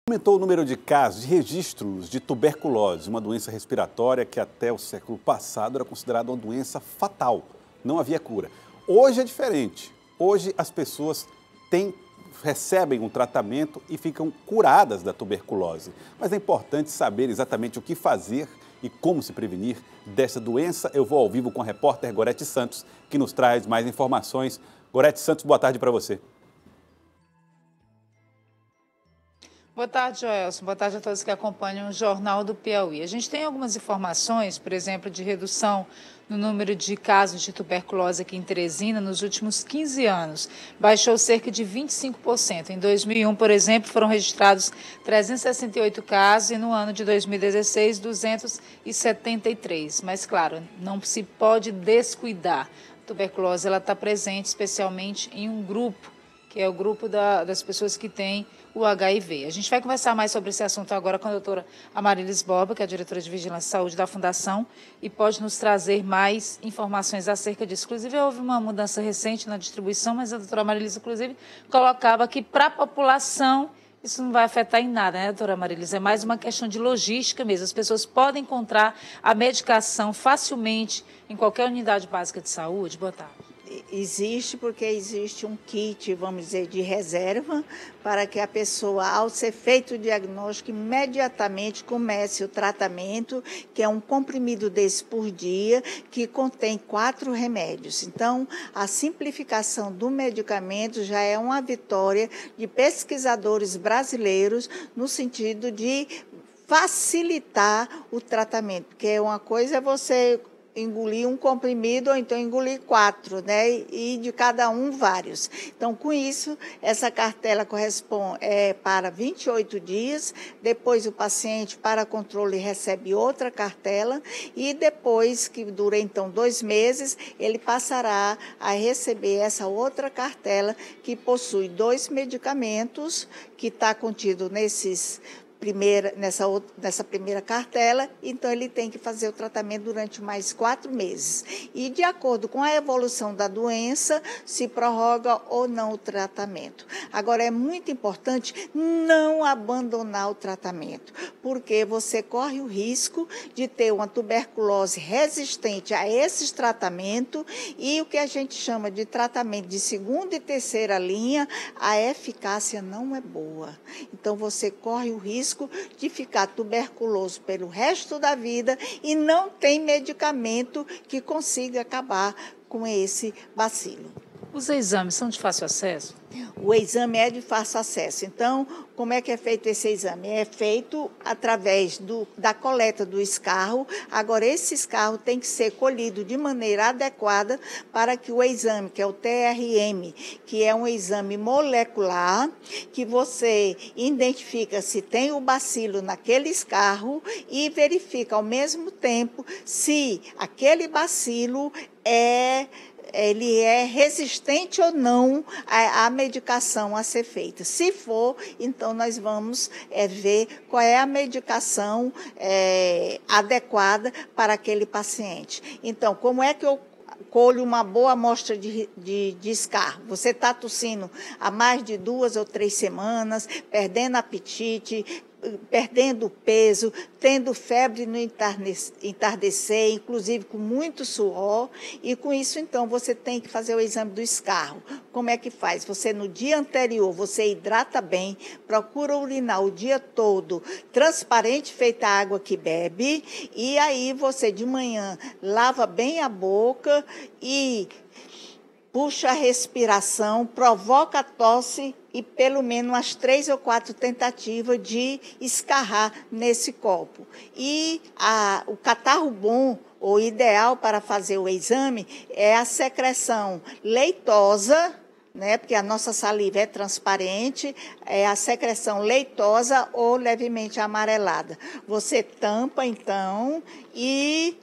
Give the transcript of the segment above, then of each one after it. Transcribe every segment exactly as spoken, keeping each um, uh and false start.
Aumentou o número de casos, de registros de tuberculose, uma doença respiratória que até o século passado era considerada uma doença fatal, não havia cura. Hoje é diferente, hoje as pessoas têm, recebem um tratamento e ficam curadas da tuberculose. Mas é importante saber exatamente o que fazer e como se prevenir dessa doença. Eu vou ao vivo com a repórter Gorete Santos, que nos traz mais informações. Gorete Santos, boa tarde para você. Boa tarde, Joelson. Boa tarde a todos que acompanham o Jornal do Piauí. A gente tem algumas informações, por exemplo, de redução no número de casos de tuberculose aqui em Teresina nos últimos quinze anos. Baixou cerca de vinte e cinco por cento. Em dois mil e um, por exemplo, foram registrados trezentos e sessenta e oito casos e no ano de dois mil e dezesseis, duzentos e setenta e três. Mas, claro, não se pode descuidar. A tuberculose está presente especialmente em um grupo, que é o grupo da, das pessoas que têm o H I V. A gente vai conversar mais sobre esse assunto agora com a doutora Amarilis Borba, que é a diretora de Vigilância e Saúde da Fundação, e pode nos trazer mais informações acerca disso. Inclusive, houve uma mudança recente na distribuição, mas a doutora Amarilis, inclusive, colocava que para a população isso não vai afetar em nada, né, doutora Amarilis? É mais uma questão de logística mesmo. As pessoas podem encontrar a medicação facilmente em qualquer unidade básica de saúde. Boa tarde. Existe porque existe um kit, vamos dizer, de reserva para que a pessoa, ao ser feito o diagnóstico, imediatamente comece o tratamento, que é um comprimido desse por dia, que contém quatro remédios. Então, a simplificação do medicamento já é uma vitória de pesquisadores brasileiros no sentido de facilitar o tratamento, porque uma coisa é você engolir um comprimido ou então engolir quatro, né? E de cada um vários. Então, com isso, essa cartela corresponde é, para vinte e oito dias, depois o paciente para controle recebe outra cartela e depois, que dura então dois meses, ele passará a receber essa outra cartela que possui dois medicamentos que está contido nesses Primeira, nessa, outra, nessa primeira cartela, então ele tem que fazer o tratamento durante mais quatro meses. E de acordo com a evolução da doença, se prorroga ou não o tratamento. Agora, é muito importante não abandonar o tratamento, porque você corre o risco de ter uma tuberculose resistente a esses tratamentos e o que a gente chama de tratamento de segunda e terceira linha, a eficácia não é boa. Então, você corre o risco de ficar tuberculoso pelo resto da vida e não tem medicamento que consiga acabar com esse bacilo. Os exames são de fácil acesso? O exame é de fácil acesso. Então, como é que é feito esse exame? É feito através do, da coleta do escarro. Agora, esse escarro tem que ser colhido de maneira adequada para que o exame, que é o T R M, que é um exame molecular, que você identifica se tem o bacilo naquele escarro e verifica ao mesmo tempo se aquele bacilo é... ele é resistente ou não à, à medicação a ser feita. Se for, então nós vamos é, ver qual é a medicação é, adequada para aquele paciente. Então, como é que eu colho uma boa amostra de, de, de escarro? Você está tossindo há mais de duas ou três semanas, perdendo apetite, perdendo peso, tendo febre no entardecer, inclusive com muito suor, e com isso, então, você tem que fazer o exame do escarro. Como é que faz? Você, no dia anterior, você hidrata bem, procura urinar o dia todo, transparente, feita a água que bebe, e aí você, de manhã, lava bem a boca e puxa a respiração, provoca a tosse e pelo menos umas três ou quatro tentativas de escarrar nesse copo. E a, o catarro bom, ou ideal para fazer o exame, é a secreção leitosa, né, porque a nossa saliva é transparente, é a secreção leitosa ou levemente amarelada. Você tampa, então, e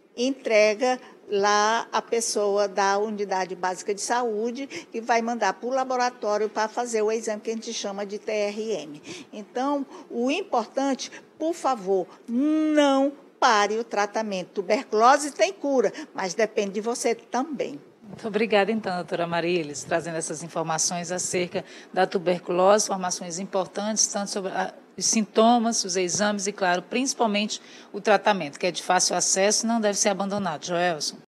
entrega lá a pessoa da unidade básica de saúde que vai mandar para o laboratório para fazer o exame que a gente chama de T R M. Então, o importante, por favor, não pare o tratamento. Tuberculose tem cura, mas depende de você também. Muito obrigada, então, doutora Amarilis, trazendo essas informações acerca da tuberculose, informações importantes, tanto sobre a os sintomas, os exames e, claro, principalmente o tratamento, que é de fácil acesso e não deve ser abandonado. Joelson.